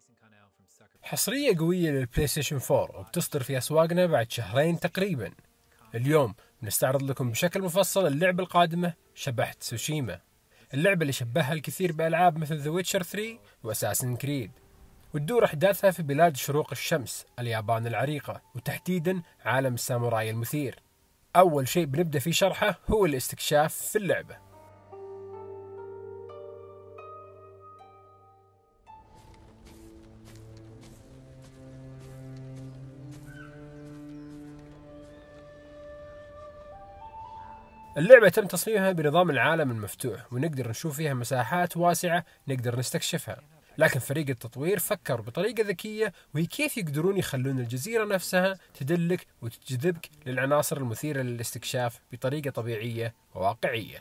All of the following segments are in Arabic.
حصرية قوية للبلاي ستيشن 4 وبتصدر في أسواقنا بعد شهرين تقريبا. اليوم بنستعرض لكم بشكل مفصل اللعبة القادمة شبح تسوشيما، اللعبة اللي شبهها الكثير بألعاب مثل The Witcher 3 وأساسن كريد، وتدور أحداثها في بلاد شروق الشمس اليابان العريقة، وتحديدا عالم الساموراي المثير. أول شيء بنبدأ في شرحه هو الاستكشاف في اللعبة. اللعبة تم تصميمها بنظام العالم المفتوح، ونقدر نشوف فيها مساحات واسعة نقدر نستكشفها، لكن فريق التطوير فكر بطريقة ذكية وهي كيف يقدرون يخلون الجزيرة نفسها تدلك وتجذبك للعناصر المثيرة للاستكشاف بطريقة طبيعية وواقعية.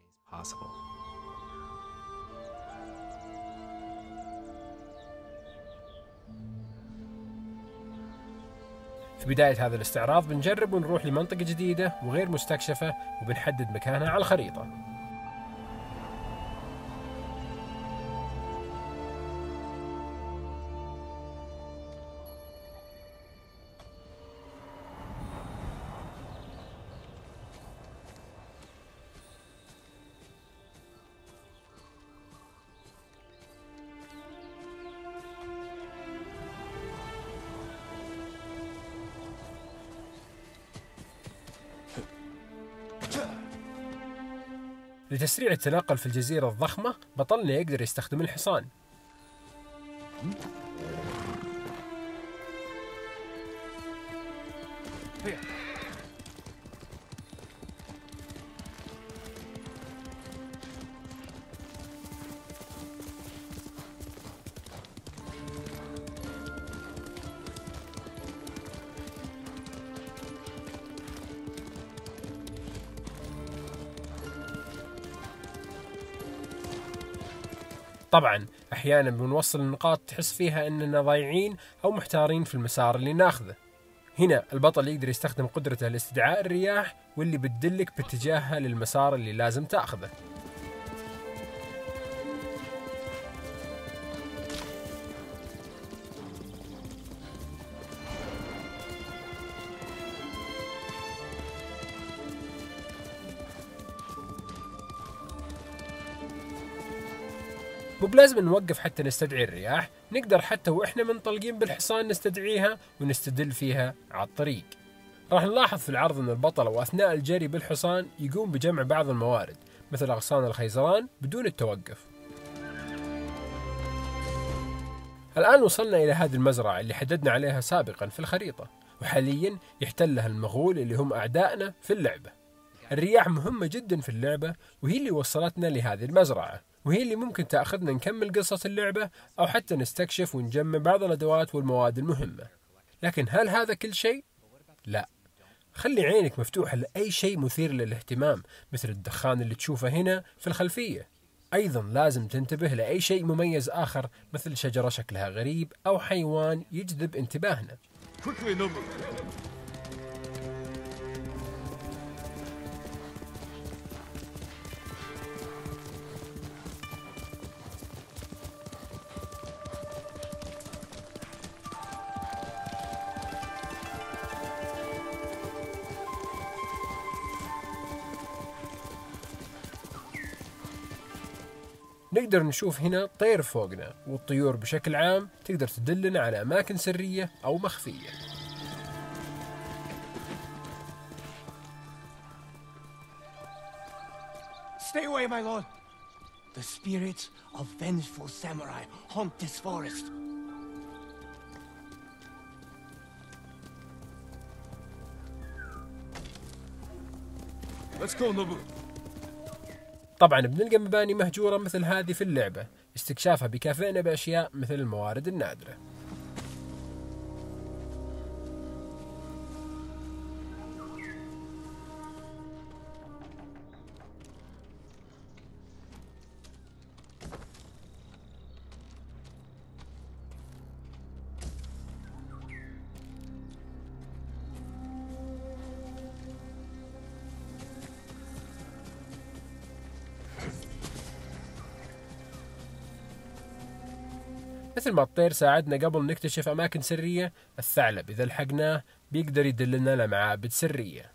في بداية هذا الاستعراض بنجرب ونروح لمنطقة جديدة وغير مستكشفة وبنحدد مكانها على الخريطة. لتسريع التنقل في الجزيرة الضخمة بطلنا يقدر يستخدم الحصان. طبعا أحيانا بنوصل النقاط تحس فيها أننا ضايعين أو محتارين في المسار اللي ناخذه. هنا البطل يقدر يستخدم قدرته لاستدعاء الرياح واللي بتدلك باتجاهها للمسار اللي لازم تاخذه. مو بلازم نوقف حتى نستدعي الرياح، نقدر حتى وإحنا منطلقين بالحصان نستدعيها ونستدل فيها على الطريق. راح نلاحظ في العرض أن البطل وأثناء الجري بالحصان يقوم بجمع بعض الموارد مثل أغصان الخيزران بدون التوقف. الآن وصلنا إلى هذه المزرعة اللي حددنا عليها سابقا في الخريطة، وحاليا يحتلها المغول اللي هم أعدائنا في اللعبة. الرياح مهمة جدا في اللعبة، وهي اللي وصلتنا لهذه المزرعة، وهي اللي ممكن تأخذنا نكمل قصة اللعبة أو حتى نستكشف ونجمع بعض الأدوات والمواد المهمة. لكن هل هذا كل شيء؟ لا، خلي عينك مفتوحة لأي شيء مثير للاهتمام مثل الدخان اللي تشوفه هنا في الخلفية. أيضا لازم تنتبه لأي شيء مميز آخر مثل شجرة شكلها غريب أو حيوان يجذب انتباهنا. نقدر نشوف هنا طير فوقنا، والطيور بشكل عام تقدر تدلنا على أماكن سرية أو مخفية. Stay away, my lord. The spirits of vengeful samurai haunt this forest. Let's go, Nobu. طبعا بنلقى مباني مهجورة مثل هذه في اللعبة، استكشافها بيكافئنا بأشياء مثل الموارد النادرة. مثل ما الطير ساعدنا قبل نكتشف أماكن سرية، الثعلب إذا لحقناه بيقدر يدلنا لمعابد سرية.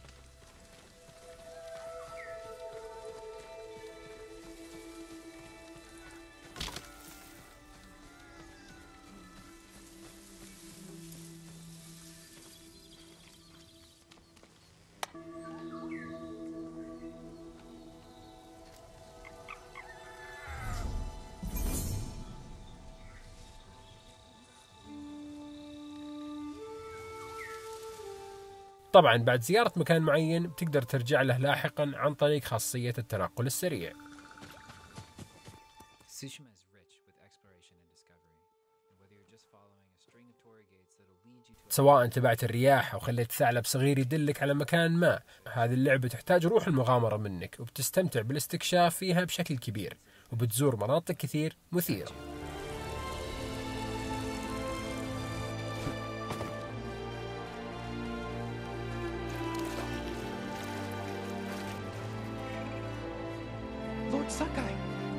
طبعا بعد زيارة مكان معين بتقدر ترجع له لاحقا عن طريق خاصية التنقل السريع. سواء تبعت الرياح أو خليت ثعلب صغير يدلك على مكان ما، هذه اللعبة تحتاج روح المغامرة منك، وبتستمتع بالاستكشاف فيها بشكل كبير، وبتزور مناطق كثير مثيرة. Lord Sakai.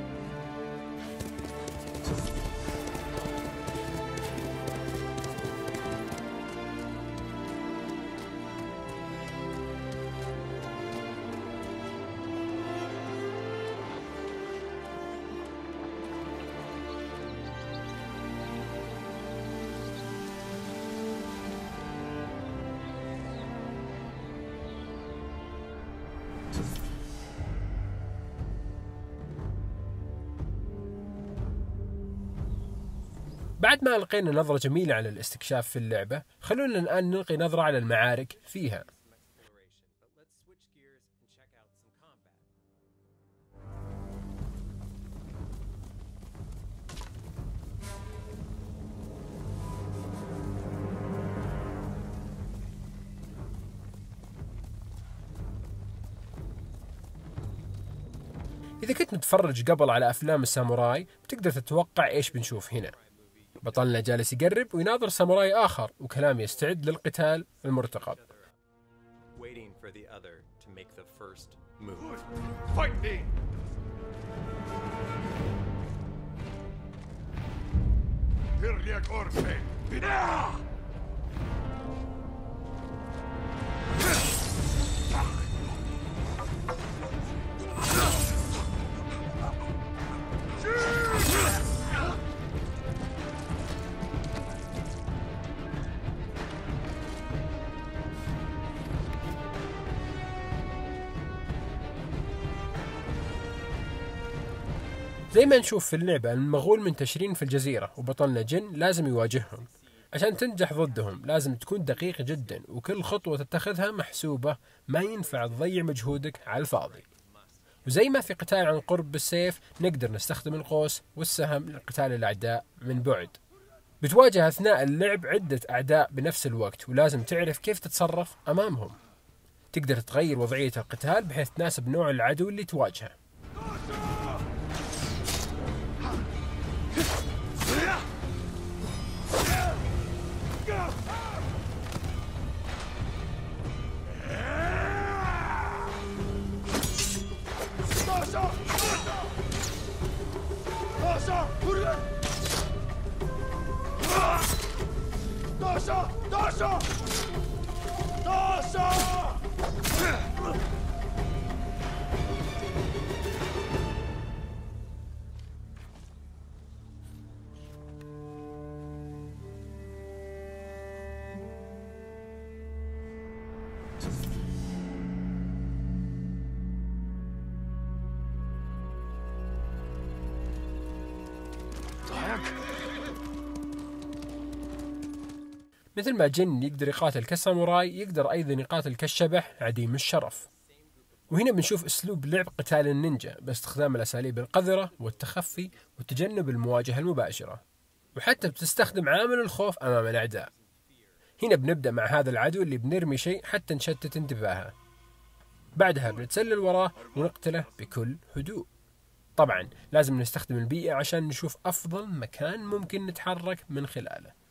بعد ما لقينا نظرة جميلة على الاستكشاف في اللعبة، خلونا الآن نلقي نظرة على المعارك فيها. إذا كنت متفرج قبل على أفلام الساموراي بتقدر تتوقع إيش بنشوف هنا. بطلنا جالس يقرب ويناظر ساموراي آخر، وكلام يستعد للقتال المرتقب. زي ما نشوف في اللعبة، المغول منتشرين في الجزيرة، وبطلنا جن لازم يواجههم. عشان تنجح ضدهم لازم تكون دقيق جدا، وكل خطوة تتخذها محسوبة، ما ينفع تضيع مجهودك على الفاضي. وزي ما في قتال عن قرب بالسيف، نقدر نستخدم القوس والسهم لقتال الأعداء من بعد. بتواجه أثناء اللعب عدة أعداء بنفس الوقت، ولازم تعرف كيف تتصرف أمامهم. تقدر تغير وضعية القتال بحيث تناسب نوع العدو اللي تواجهه. مثل ما جن يقدر يقاتل كالساموراي، يقدر أيضا يقاتل كالشبح عديم الشرف. وهنا بنشوف أسلوب لعب قتال النينجا باستخدام الأساليب القذرة والتخفي وتجنب المواجهة المباشرة، وحتى بتستخدم عامل الخوف أمام الأعداء. هنا بنبدأ مع هذا العدو اللي بنرمي شيء حتى نشتت انتباهه، بعدها بنتسلل وراه ونقتله بكل هدوء. طبعا لازم نستخدم البيئة عشان نشوف أفضل مكان ممكن نتحرك من خلاله.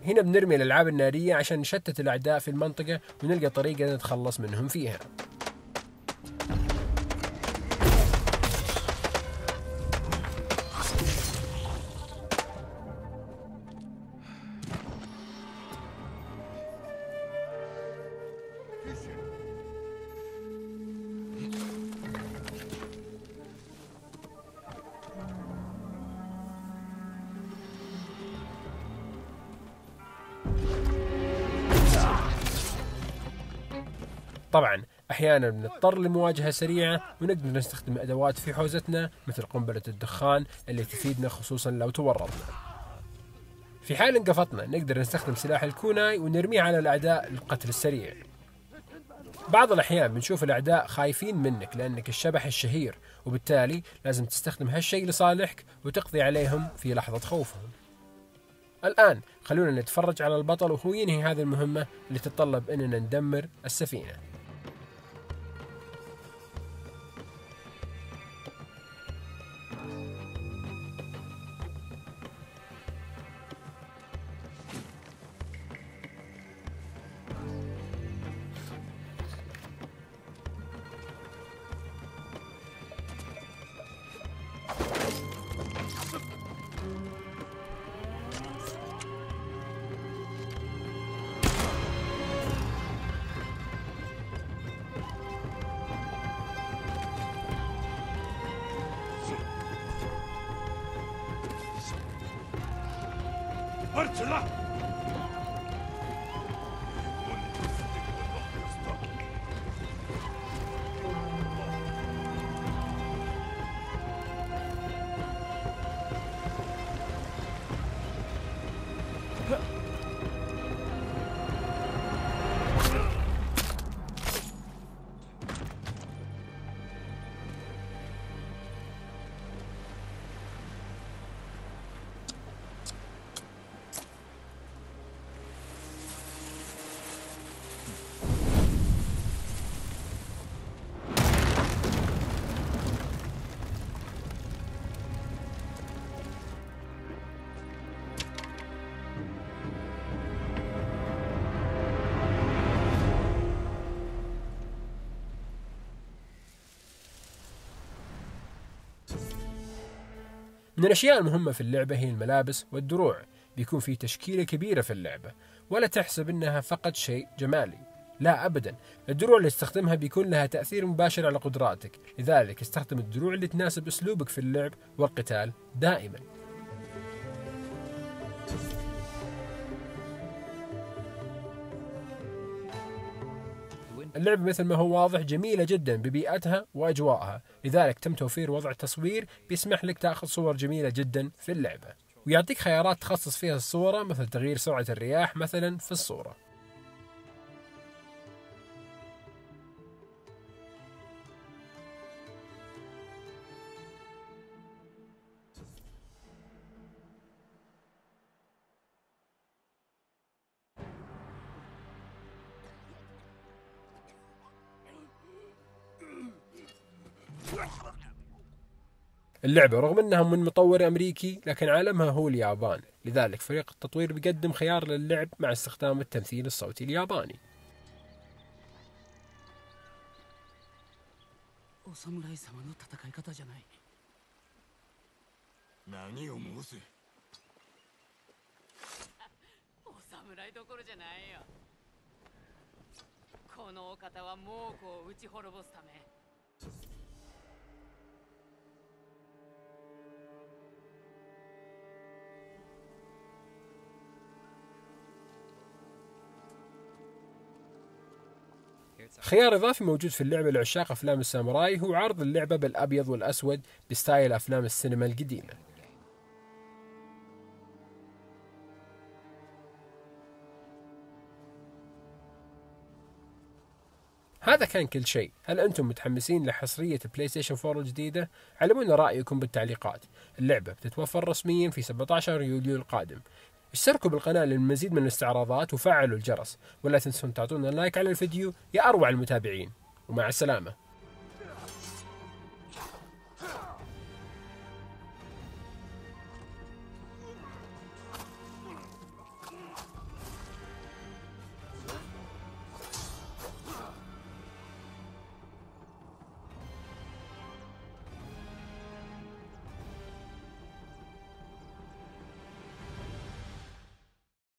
هنا بنرمي الألعاب النارية عشان نشتت الأعداء في المنطقة ونلقى طريقة نتخلص منهم فيها. طبعا أحيانا بنضطر لمواجهة سريعة ونقدر نستخدم أدوات في حوزتنا مثل قنبلة الدخان اللي تفيدنا خصوصا لو تورطنا. في حال انقفطنا نقدر نستخدم سلاح الكوناي ونرميه على الأعداء للقتل السريع. بعض الأحيان بنشوف الأعداء خايفين منك لأنك الشبح الشهير، وبالتالي لازم تستخدم هالشيء لصالحك وتقضي عليهم في لحظة خوفهم. الآن خلونا نتفرج على البطل وهو ينهي هذه المهمة اللي تتطلب أننا ندمر السفينة. من الأشياء المهمة في اللعبة هي الملابس والدروع. بيكون في تشكيلة كبيرة في اللعبة، ولا تحسب إنها فقط شيء جمالي، لا أبدا. الدروع اللي تستخدمها بيكون لها تأثير مباشر على قدراتك، لذلك استخدم الدروع اللي تناسب أسلوبك في اللعب والقتال دائما. اللعبة مثل ما هو واضح جميلة جدا ببيئتها وأجواءها، لذلك تم توفير وضع تصوير بيسمح لك تأخذ صور جميلة جدا في اللعبة، ويعطيك خيارات تخصص فيها الصورة مثل تغيير سرعة الرياح مثلا في الصورة. اللعبة رغم أنها من مطور أمريكي لكن عالمها هو اليابان، لذلك فريق التطوير بيقدم خيار للعب مع استخدام التمثيل الصوتي الياباني. خيار إضافي موجود في اللعبة لعشاق أفلام الساموراي هو عرض اللعبة بالأبيض والأسود بستايل أفلام السينما القديمة. هذا كان كل شيء. هل أنتم متحمسين لحصرية بلاي ستيشن 4 الجديدة؟ علمونا رأيكم بالتعليقات. اللعبة بتتوفر رسميا في 17 يوليو القادم. اشتركوا بالقناة للمزيد من الاستعراضات وفعلوا الجرس، ولا تنسون تعطونا لايك على الفيديو يا أروع المتابعين، ومع السلامة.